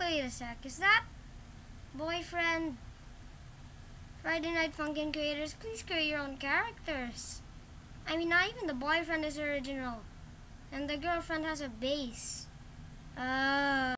Wait a sec, is that boyfriend? Friday Night Funkin' creators, please create your own characters. I mean, not even the boyfriend is original. And the girlfriend has a base.